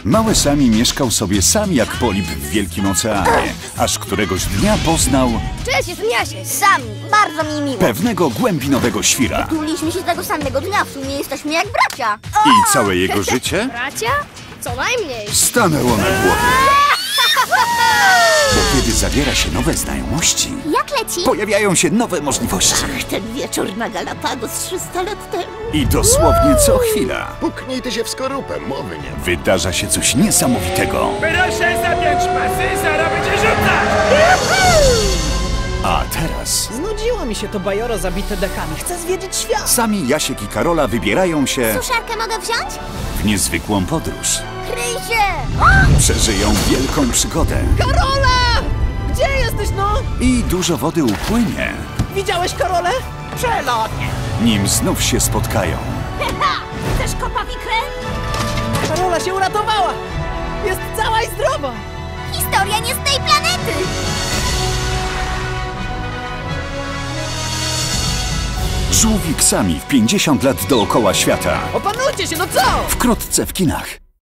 Mały Sami mieszkał sobie sam jak polip w wielkim oceanie, aż któregoś dnia poznał Cześć, jestem Jasiek. Sami, bardzo mi miło. pewnego głębinowego świra. Tuliśmy się tego samego dnia, w sumie jesteśmy jak bracia. I całe jego życie Bracia? Co najmniej. stanęło na głowie. Bo kiedy zawiera się nowe znajomości, Jak leci? pojawiają się nowe możliwości. Ten wieczór na Galapagos 300 lat temu. I dosłownie co chwila Puknij ty się w skorupę, mowy nie ma. wydarza się coś niesamowitego. Proszę zapiąć pasy, zaraz będzie rzucać! A teraz Znudziło mi się to bajoro zabite dekami. Chcę zwiedzić świat. Sami, Jasiek i Karola wybierają się Suszarkę mogę wziąć? w niezwykłą podróż. Kryj się! Przeżyją wielką przygodę Karola! Gdzie jesteś, no? i dużo wody upłynie, Widziałeś Karolę? Przelotnie. nim znów się spotkają. Chcesz kopawikrę? Karola się uratowała. Jest cała i zdrowa. Historia nie z tej planety! Żółwik Sami w 50 lat dookoła świata. Opanujcie się, no co? Wkrótce w kinach.